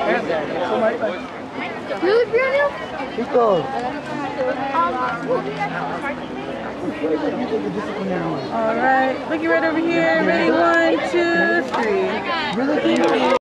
Really, Brianna? Because. All right, looking right over here. Ready, 1, 2, 3. Really?